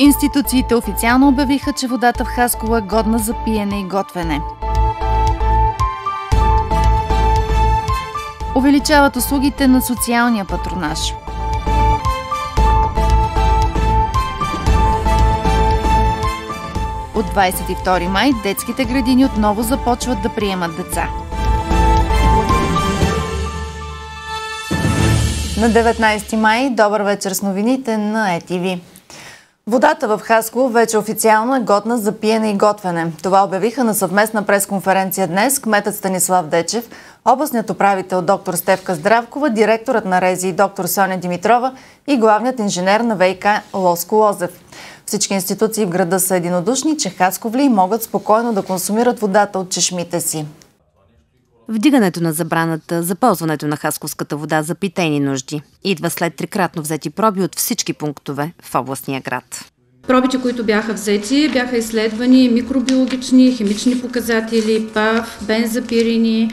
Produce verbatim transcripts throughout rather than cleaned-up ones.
Институциите официално обявиха, че водата в Хасково е годна за пиене и готвене. Увеличават услугите на социалния патронаж. От двадесет и втори май детските градини отново започват да приемат деца. На деветнадесети май, добър вечер с новините на Е Ти Ви. Водата в Хасково вече официално е годна за пиене и готвене. Това обявиха на съвместна пресконференция днес кметът Станислав Дечев, областният управител доктор Стефка Здравкова, директорът на РЕЗИ доктор Соня Димитрова и главният инженер на ВиК Лоско Лозев. Всички институции в града са единодушни, че хасковли могат спокойно да консумират водата от чешмите си. Вдигането на забраната за ползването на хасковската вода за питейни нужди идва след трикратно взети проби от всички пунктове в областния град. Пробите, които бяха взети, бяха изследвани микробиологични, химични показатели, ПАВ, бензопирини,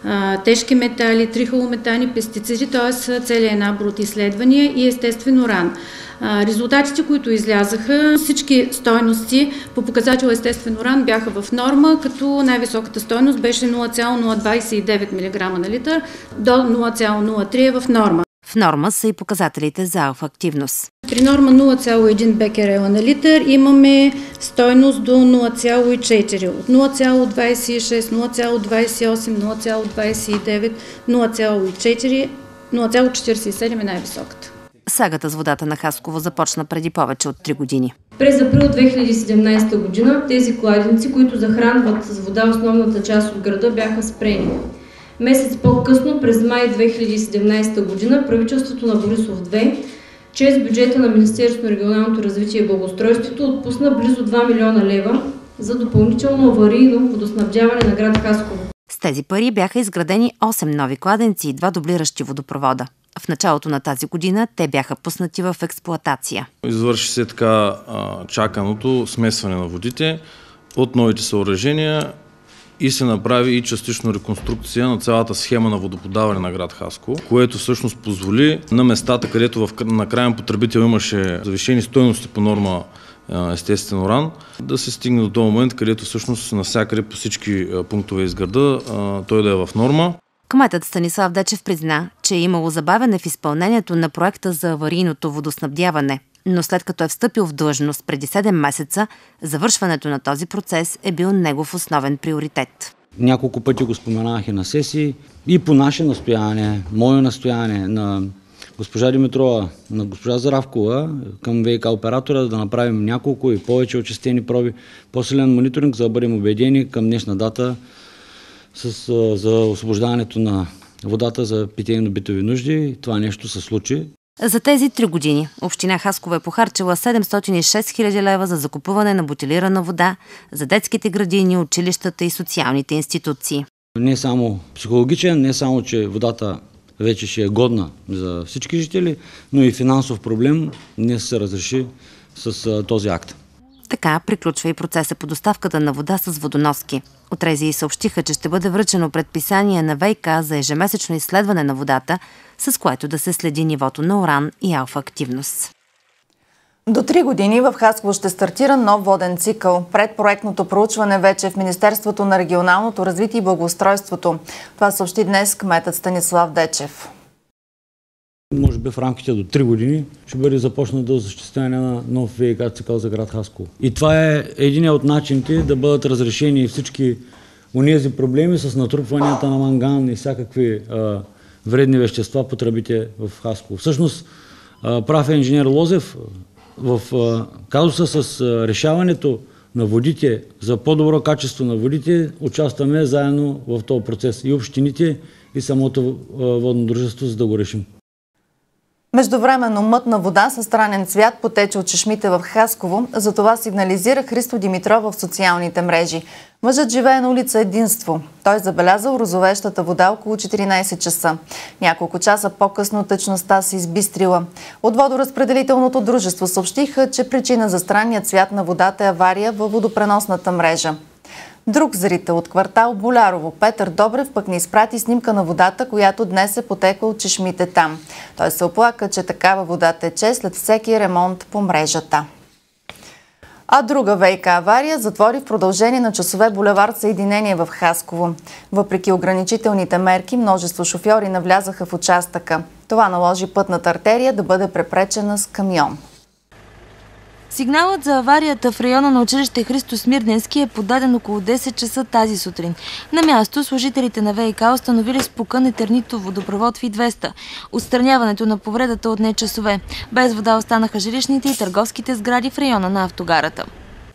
тежки метали, трихолометани, пестициди, т.е. целият набор от изследвания и естествен уран. Резултатите, които излязаха, всички стойности по показател естествен уран бяха в норма, като най-високата стойност беше нула цяло нула двадесет и девет милиграма на литър, до нула цяло нула три е в норма. В норма са и показателите за алфа-активност. При норма нула цяло един бекерела на литър имаме стойност до нула цяло и четири. От нула цяло двадесет и шест, нула цяло двадесет и осем, нула цяло двадесет и девет, нула цяло и четири, нула цяло четиридесет и седем е най-високата. Сагата с водата на Хасково започна преди повече от три години. През април две хиляди и седемнадесета година тези кладенци, които захранват с вода основната част от града, бяха спрени. Месец по-късно, през май две хиляди и седемнадесета година, правителството на Борисов две, чрез бюджета на Министерството на регионалното развитие и благоустройството, отпусна близо два милиона лева за допълнително аварийно водоснабдяване на град Хасково. С тези пари бяха изградени осем нови кладенци и два дублиращи водопровода. В началото на тази година те бяха пуснати в експлоатация. Извърши се така а, чаканото смесване на водите от новите съоръжения и се направи и частично реконструкция на цялата схема на водоподаване на град Хасково, което всъщност позволи на местата, където в, на крайен потребител имаше завишени стойности по норма естествен уран, да се стигне до този момент, където всъщност навсякъде по всички пунктове из града той да е в норма. Кметът Станислав Дечев призна, че е имало забавяне в изпълнението на проекта за аварийното водоснабдяване, но след като е встъпил в длъжност преди седем месеца, завършването на този процес е бил негов основен приоритет. Няколко пъти го споменах и на сесии, и по наше настояние, мое настояние на госпожа Димитрова, на госпожа Здравкова към ВиК оператора да направим няколко и повече очистени проби, по-силен мониторинг, за да бъдем убедени към днешна дата с, за освобождаването на водата за питейно-битови нужди. Това нещо се случи. За тези три години община Хасково е похарчила седемстотин и шест хиляди лева за закупуване на бутилирана вода за детските градини, училищата и социалните институции. Не само психологичен, не само, че водата вече ще е годна за всички жители, но и финансов проблем днес се разреши с този акт. Така приключва и процеса по доставката на вода с водоноски. От РЕЗИ съобщиха, че ще бъде връчено предписание на ВиК за ежемесечно изследване на водата, с което да се следи нивото на уран и алфа-активност. До три години в Хасково ще стартира нов воден цикъл. Предпроектното проучване вече е в Министерството на регионалното развитие и благоустройството. Това съобщи днес кметът Станислав Дечев. Може би в рамките до три години ще бъде започнато осъществяване на нов ВиК цикъл за град Хасково. И това е един от начините да бъдат разрешени всички онези проблеми с натрупванията на манган и всякакви а, вредни вещества по тръбите в Хасково. Всъщност, а, прав е инженер Лозев, в а, казуса с а, решаването на водите, за по-добро качество на водите, участваме заедно в този процес и общините, и самото а, водно дружество, за да го решим. Междувременно мътна вода със странен цвят потече от чешмите в Хасково. За това сигнализира Христо Димитров в социалните мрежи. Мъжът живее на улица Единство. Той забелязал розовещата вода около четиринадесет часа. Няколко часа по-късно течността се избистрила. От водоразпределителното дружество съобщиха, че причина за странния цвят на водата е авария във водопреносната мрежа. Друг зрител от квартал Болярово, Петър Добрев, пък ни изпрати снимка на водата, която днес е потекла от чешмите там. Той се оплака, че такава вода тече след всеки ремонт по мрежата. А друга ВиК авария затвори в продължение на часове булевард Съединение в Хасково. Въпреки ограничителните мерки, множество шофьори навлязаха в участъка. Това наложи пътната артерия да бъде препречена с камион. Сигналът за аварията в района на училище Христо Смирненски е подаден около десет часа тази сутрин. На място служителите на ВиК установили спукан етернитов водопровод Ви двеста. Отстраняването на повредата отне часове. Без вода останаха жилищните и търговските сгради в района на автогарата.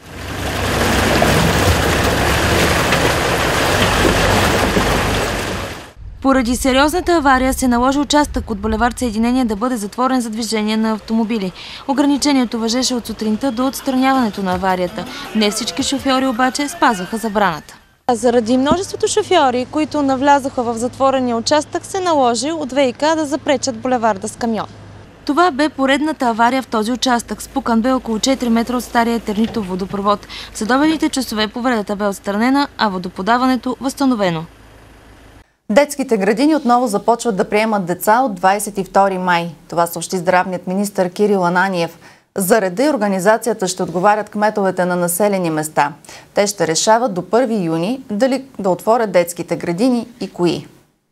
Поради сериозната авария се наложи участък от булевард Съединение да бъде затворен за движение на автомобили. Ограничението важеше от сутринта до отстраняването на аварията. Не всички шофьори обаче спазваха забраната. Заради множеството шофьори, които навлязаха в затворения участък, се наложи от ВиК да запречат булеварда с камион. Това бе поредната авария в този участък. Спукан бе около четири метра от стария етернитов водопровод. В следобедните часове повредата бе отстранена, а водоподаването възстановено. Детските градини отново започват да приемат деца от двадесет и втори май. Това съобщи здравният министър Кирил Ананиев. За реда и организацията ще отговарят кметовете на населени места. Те ще решават до първи юни дали да отворят детските градини и кои.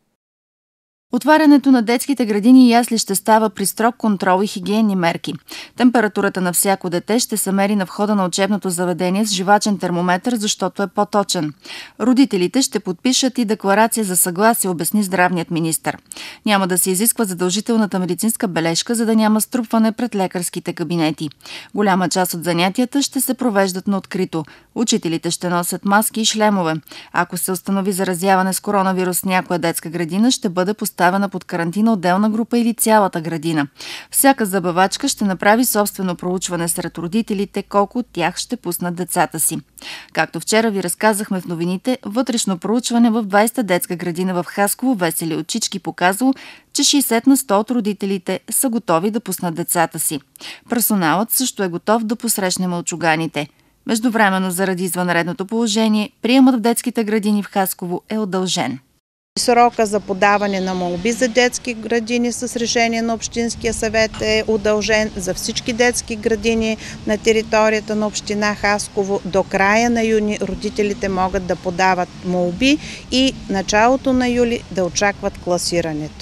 Отварянето на детските градини и ясли ще става при строг контрол и хигиенни мерки. Температурата на всяко дете ще се мери на входа на учебното заведение с живачен термометър, защото е по-точен. Родителите ще подпишат и декларация за съгласие, обясни здравният министър. Няма да се изисква задължителната медицинска бележка, за да няма струпване пред лекарските кабинети. Голяма част от занятията ще се провеждат на открито. Учителите ще носят маски и шлемове. Ако се установи заразяване с коронавирус в някоя детска градина, ще бъде поставена под карантина отделна група или цялата градина. Всяка забавачка ще направи собствено проучване сред родителите, колко от тях ще пуснат децата си. Както вчера ви разказахме в новините, вътрешно проучване в двадесета детска градина в Хасково Весели очички показало, че шейсет на сто от родителите са готови да пуснат децата си. Персоналът също е готов да посрещне мълчуганите. Междувременно, заради извънредното положение, приемът в детските градини в Хасково е удължен. Срока за подаване на молби за детски градини с решение на Общинския съвет е удължен за всички детски градини на територията на община Хасково. До края на юни родителите могат да подават молби и началото на юли да очакват класирането.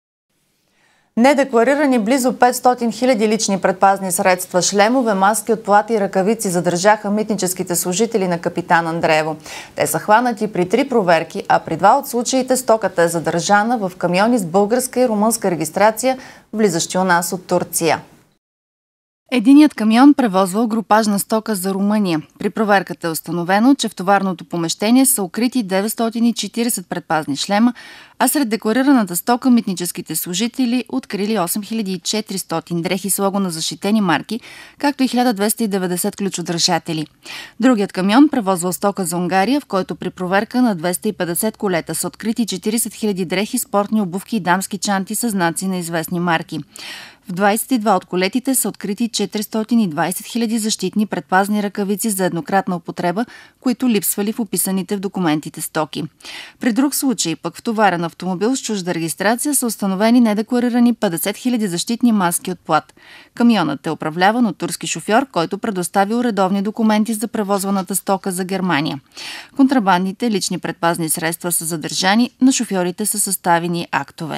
Недекларирани близо петстотин хиляди лични предпазни средства, шлемове, маски от плати и ръкавици задържаха митническите служители на Капитан Андреево. Те са хванати при три проверки, а при два от случаите стоката е задържана в камиони с българска и румънска регистрация, влизащи у нас от Турция. Единият камион превозвал групажна стока за Румъния. При проверката е установено, че в товарното помещение са укрити деветстотин и четиридесет предпазни шлема, а сред декларираната стока митническите служители открили осем хиляди и четиристотин дрехи с лого на защитени марки, както и хиляда двеста и деветдесет ключодържатели. Другият камион превозвал стока за Унгария, в който при проверка на двеста и петдесет колета са открити четиридесет хиляди дрехи, спортни обувки и дамски чанти с знаци на известни марки. В двадесет и два от колетите са открити четиристотин и двадесет хиляди защитни предпазни ръкавици за еднократна употреба, които липсвали в описаните в документите стоки. При друг случай, пък в товарен автомобил с чужда регистрация, са установени недекларирани петдесет хиляди защитни маски от плат. Камионът е управляван от турски шофьор, който предоставил редовни документи за превозваната стока за Германия. Контрабандните лични предпазни средства са задържани, на шофьорите са съставени актове.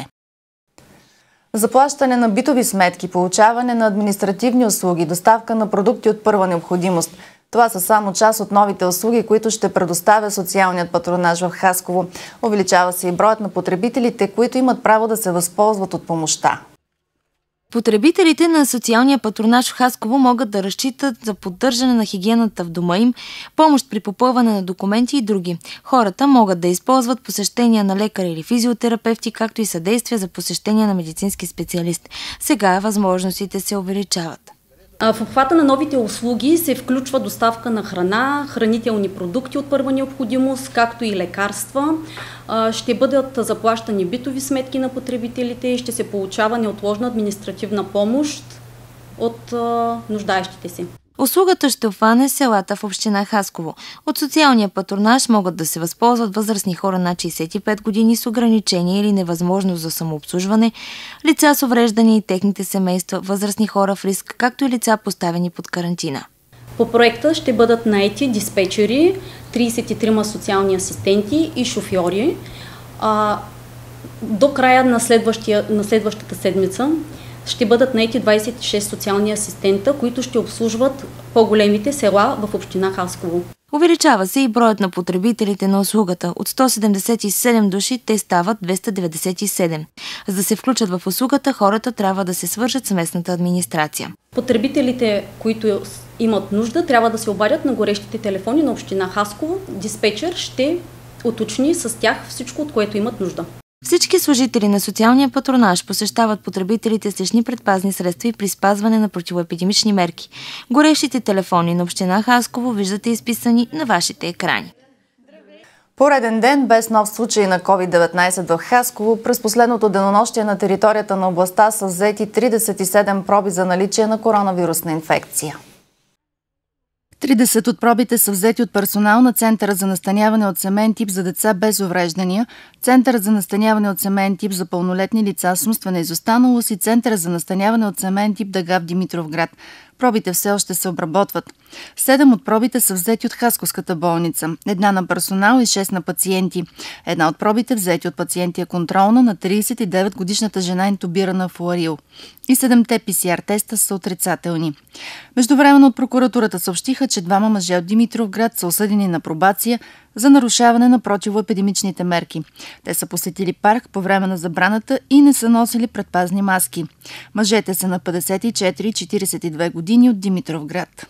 Заплащане на битови сметки, получаване на административни услуги, доставка на продукти от първа необходимост. Това са само част от новите услуги, които ще предоставя социалният патронаж в Хасково. Увеличава се и броят на потребителите, които имат право да се възползват от помощта. Потребителите на социалния патронаж в Хасково могат да разчитат за поддържане на хигиената в дома им, помощ при попълване на документи и други. Хората могат да използват посещения на лекари или физиотерапевти, както и съдействие за посещения на медицински специалист. Сега възможностите се увеличават. В обхвата на новите услуги се включва доставка на храна, хранителни продукти от първа необходимост, както и лекарства. Ще бъдат заплащани битови сметки на потребителите и ще се получава неотложна административна помощ от нуждаещите си. Услугата ще обхване селата в община Хасково. От социалния патронаж могат да се възползват възрастни хора над шейсет и пет години с ограничения или невъзможност за самообслужване, лица с увреждания и техните семейства, възрастни хора в риск, както и лица поставени под карантина. По проекта ще бъдат наети диспетчери, тридесет и три социални асистенти и шофьори. А, до края на, на следващата седмица ще бъдат наети двадесет и шест социални асистента, които ще обслужват по-големите села в община Хасково. Увеличава се и броят на потребителите на услугата. От сто седемдесет и седем души те стават двеста деветдесет и седем. За да се включат в услугата, хората трябва да се свържат с местната администрация. Потребителите, които имат нужда, трябва да се обадят на горещите телефони на община Хасково. Диспетчер ще уточни с тях всичко, от което имат нужда. Всички служители на социалния патронаж посещават потребителите с лични предпазни средства и при спазване на противоепидемични мерки. Горещите телефони на община Хасково виждате изписани на вашите екрани. Пореден ден без нов случай на ковид деветнайсет в Хасково. През последното денонощие на територията на областта са взети тридесет и седем проби за наличие на коронавирусна инфекция. тридесет от пробите са взети от персонал на Центъра за настаняване от семейен тип за деца без увреждания, Центъра за настаняване от семейен тип за пълнолетни лица с умствена изостаналост и Центъра за настаняване от семейен тип Дъга в Димитровград. Пробите все още се обработват. Седем от пробите са взети от Хасковската болница, една на персонал и шест на пациенти. Една от пробите взети от пациенти е контролна на тридесет и девет годишната жена интубирана в Ларил. И седемте пи си ар теста са отрицателни. Междувременно от прокуратурата съобщиха, че двама мъже от Димитровград са осъдени на пробация за нарушаване на противоепидемичните мерки. Те са посетили парк по време на забраната и не са носили предпазни маски. Мъжете са на петдесет и четири и четиридесет и две години от Димитровград.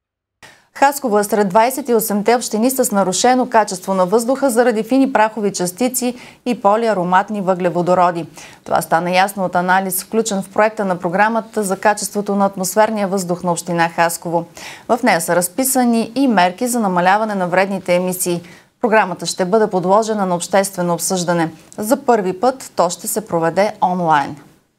Хасково е сред двадесет и осемте общини с нарушено качество на въздуха заради фини прахови частици и полиароматни въглеводороди. Това стана ясно от анализ, включен в проекта на програмата за качеството на атмосферния въздух на община Хасково. В нея са разписани и мерки за намаляване на вредните емисии. Програмата ще бъде подложена на обществено обсъждане. За първи път то ще се проведе онлайн.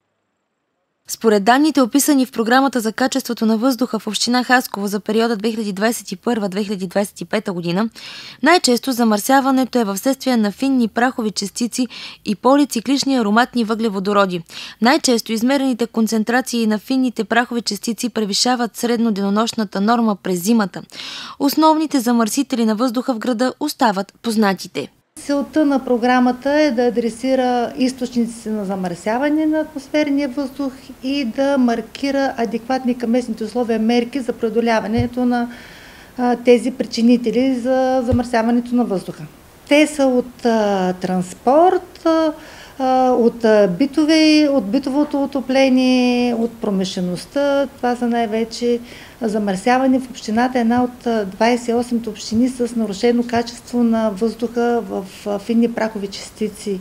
Според данните, описани в програмата за качеството на въздуха в община Хасково за периода две хиляди двадесет и първа - две хиляди двадесет и пета година, най-често замърсяването е във следствие на финни прахови частици и полициклични ароматни въглеводороди. Най-често измерените концентрации на финните прахови частици превишават средноденонощната норма през зимата. Основните замърсители на въздуха в града остават познатите. Целта на програмата е да адресира източниците на замърсяване на атмосферния въздух и да маркира адекватни към местните условия мерки за преодоляването на а, тези причинители за замърсяването на въздуха. Те са от а, транспорт, а, от, а, битове, от битовото отопление, от промишлеността. Това са най-вече замърсяване в общината, една от двадесет и осемте общини с нарушено качество на въздуха в финни прахови частици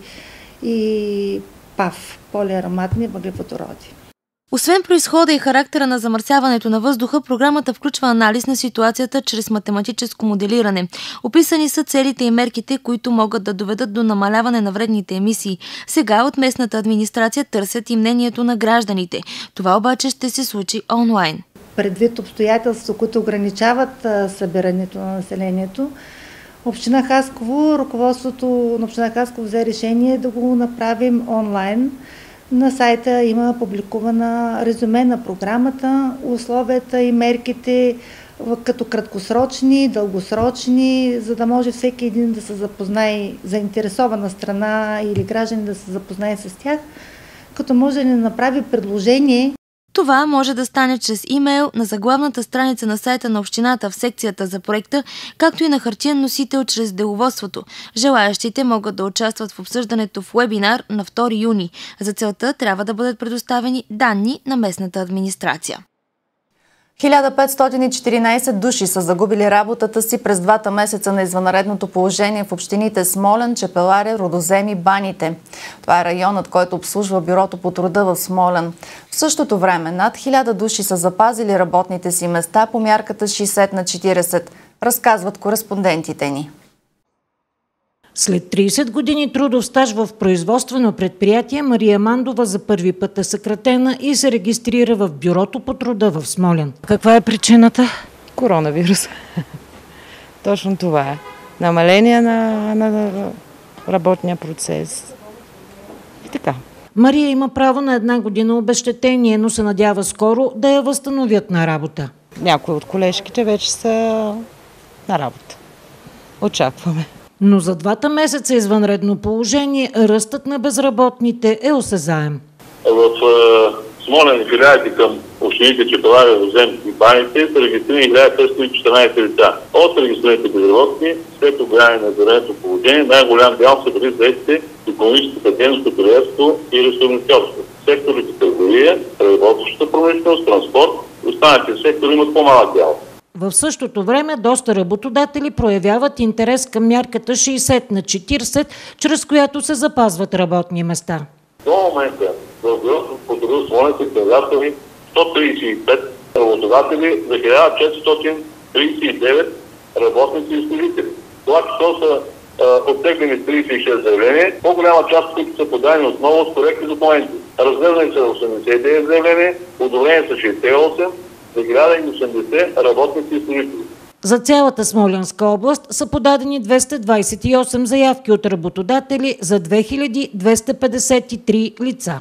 и ПАВ, полиароматни въглеводороди. Освен произхода и характера на замърсяването на въздуха, програмата включва анализ на ситуацията чрез математическо моделиране. Описани са целите и мерките, които могат да доведат до намаляване на вредните емисии. Сега от местната администрация търсят и мнението на гражданите. Това обаче ще се случи онлайн. Предвид обстоятелства, които ограничават събирането на населението, община Хасково, ръководството на община Хасково взе решение да го направим онлайн. На сайта има публикувана резюме на програмата, условията и мерките като краткосрочни, дългосрочни, за да може всеки един да се запознае, заинтересована страна или гражданин да се запознае с тях, като може да направи предложение. Това може да стане чрез имейл на заглавната страница на сайта на общината в секцията за проекта, както и на хартиен носител чрез деловодството. Желаящите могат да участват в обсъждането в вебинар на втори юни. За целта трябва да бъдат предоставени данни на местната администрация. хиляда петстотин и четиринадесет души са загубили работата си през двата месеца на извънредното положение в общините Смолян, Чепеларе, Рудозем и Баните. Това е районът, който обслужва Бюрото по труда в Смолян. В същото време над хиляда души са запазили работните си места по мярката шейсет на четиридесет, разказват кореспондентите ни. След тридесет години трудов стаж в производствено предприятие, Мария Мандова за първи път е съкратена и се регистрира в Бюрото по труда в Смолян. Каква е причината? Коронавирус. Точно това е. Намаление на, на работния процес. И така. Мария има право на една година обезщетение, но се надява скоро да я възстановят на работа. Някои от колежките вече са на работа. Очакваме. Но за двата месеца извънредно положение ръстът на безработните е осезаем. В Смолян филиалите към общините Чепеларе, Розен и Баните са регистрирани хиляда петстотин и четиринадесет лица. От регистрираните безработни, след обявяване на извънредното положение, най-голям дял са били заетите в икономическата дейност, хотелиерство и ресторантьорство. Секторите търговия, преработващата промишленост, транспорт, останалите сектори имат по-малък дял. В същото време доста работодатели проявяват интерес към мярката шейсет на четиридесет, чрез която се запазват работни места. До момента в бюрото по труда Смолян са кандидатствали сто тридесет и пет работодатели за хиляда четиристотин тридесет и девет работници и служители. Това число са оттеглени тридесет и шест заявления, по-голяма част от които са подадени отново с коректни документи. Разгледани са осемдесет и девет заявления, одобрени са шейсет и осем за хиляда и осемдесет работници и служители. За цялата Смолянска област са подадени двеста двадесет и осем заявки от работодатели за две хиляди двеста петдесет и три лица.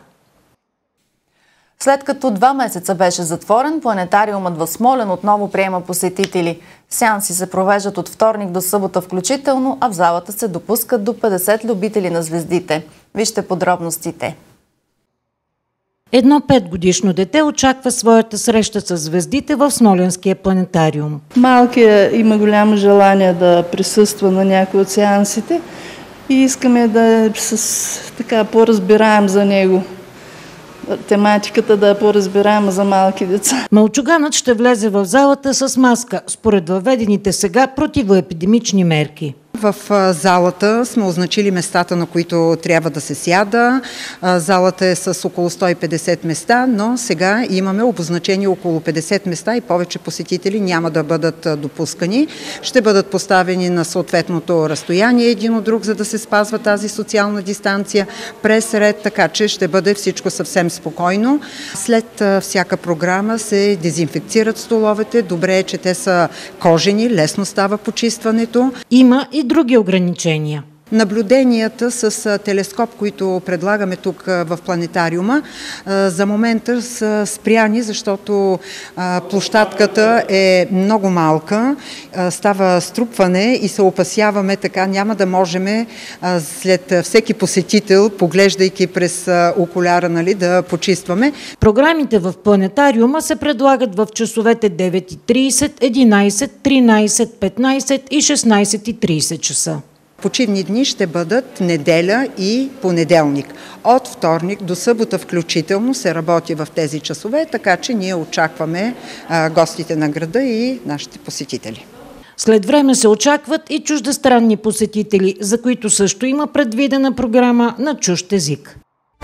След като два месеца беше затворен, планетариумът в Смолян отново приема посетители. Сеанси се провеждат от вторник до събота включително, а в залата се допускат до петдесет любители на звездите. Вижте подробностите. Едно петгодишно дете очаква своята среща с звездите в Смолянския планетариум. Малкият има голямо желание да присъства на някои от сеансите и искаме да е с така по-разбираем за него. Тематиката да е по-разбираема за малки деца. Мълчуганът ще влезе в залата с маска, според въведените сега противоепидемични мерки. В залата сме означили местата, на които трябва да се сяда. Залата е с около сто и петдесет места, но сега имаме обозначени около петдесет места и повече посетители няма да бъдат допускани. Ще бъдат поставени на съответното разстояние един от друг, за да се спазва тази социална дистанция през ред, така че ще бъде всичко съвсем спокойно. След всяка програма се дезинфекцират столовете. Добре е, че те са кожени, лесно става почистването. Има и други ограничения. Наблюденията с телескоп, които предлагаме тук в планетариума, за момента са спряни, защото площадката е много малка, става струпване и се опасяваме така, няма да можем след всеки посетител, поглеждайки през окуляра, нали, да почистваме. Програмите в планетариума се предлагат в часовете девет и тридесет, единадесет, тринадесет, петнадесет и шестнадесет и тридесет часа. Почивни дни ще бъдат неделя и понеделник. От вторник до събота включително се работи в тези часове, така че ние очакваме а, гостите на града и нашите посетители. След време се очакват и чуждестранни посетители, за които също има предвидена програма на чужд език.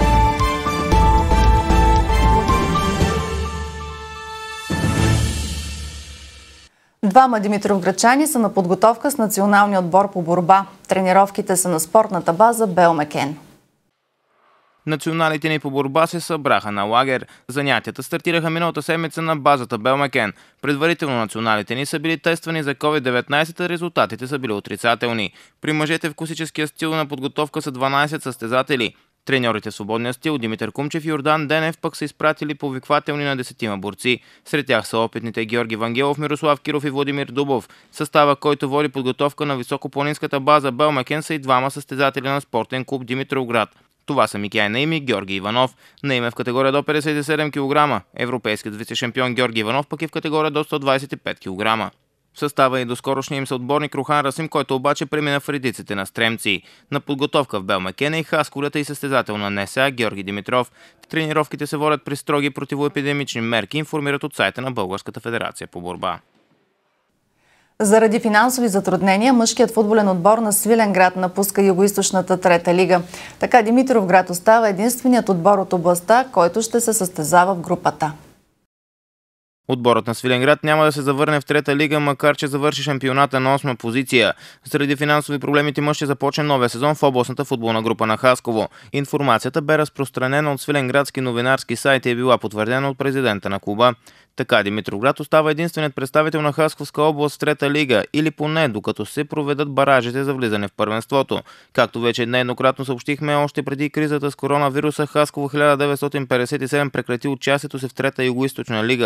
Двама димитровградчани са на подготовка с националния отбор по борба. Тренировките са на спортната база Белмекен. Националите ни по борба се събраха на лагер. Занятията стартираха миналата седмица на базата Белмекен. Предварително националите ни са били тествани за ковид деветнадесет, а резултатите са били отрицателни. При мъжете в класическия стил на подготовка са дванадесет състезатели. Треньорите в свободния стил Димитър Кумчев и Йордан Денев пък са изпратили повиквателни на десетима борци. Сред тях са опитните Георги Вангелов, Мирослав Киров и Владимир Дубов. Състава, който води подготовка на високопланинската база Белмекен, са и двама състезатели на спортен клуб Димитровград. Това са Микяй Наим и Георги Иванов. Наим е в категория до петдесет и седем килограма. Европейският вице-шампион Георги Иванов пък е в категория до сто двадесет и пет килограма. В състава и доскорошния им съотборник Рухан Расим, който обаче премина в редиците на стремци. На подготовка в Белмекен и хасковлята и състезател на НСА Георги Димитров. Тренировките се водят при строги противоепидемични мерки, информират от сайта на Българската федерация по борба. Заради финансови затруднения, мъжкият футболен отбор на Свиленград напуска югоизточната трета лига. Така Димитровград остава единственият отбор от областта, който ще се състезава в групата. Отборът на Свиленград няма да се завърне в трета лига, макар че завърши шампионата на осма позиция. Заради финансови проблеми тимът ще започне новия сезон в областната футболна група на Хасково. Информацията бе разпространена от свиленградски новинарски сайт и е била потвърдена от президента на клуба. Така Димитровград остава единственият представител на Хасковска област в трета лига, или поне докато се проведат баражите за влизане в първенството. Както вече нееднократно съобщихме, още преди кризата с коронавируса, Хасково хиляда деветстотин петдесет и седем прекрати участието си в трета югоизточна лига.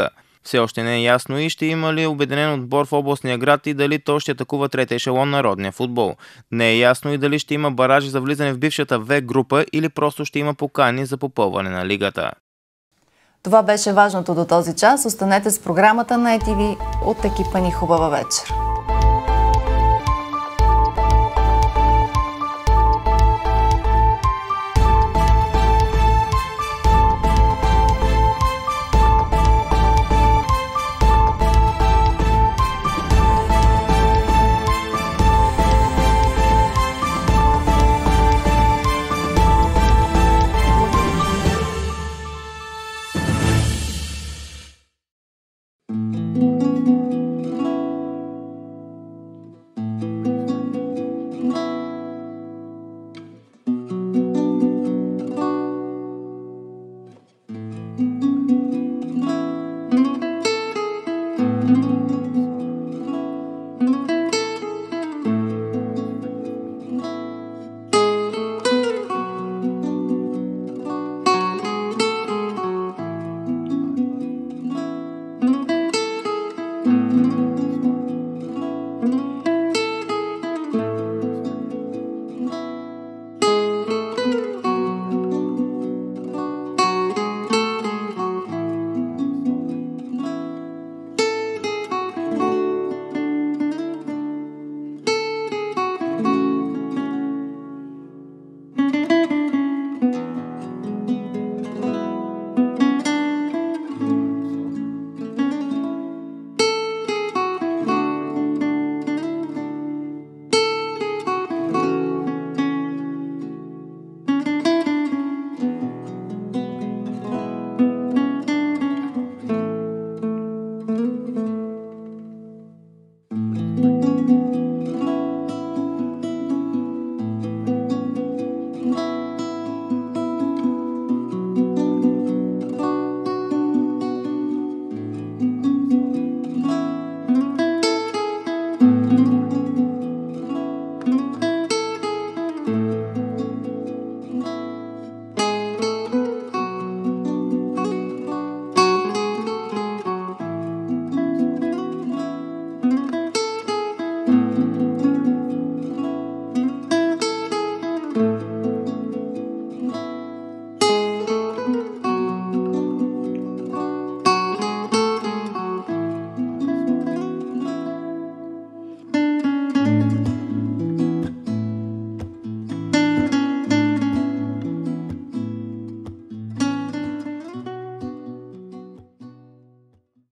Все още не е ясно и ще има ли обединен отбор в областния град и дали то ще атакува третия ешелон на родния футбол. Не е ясно и дали ще има баражи за влизане в бившата В група или просто ще има покани за попълване на лигата. Това беше важното до този час. Останете с програмата на Е Ти Ви. От екипа ни хубава вечер.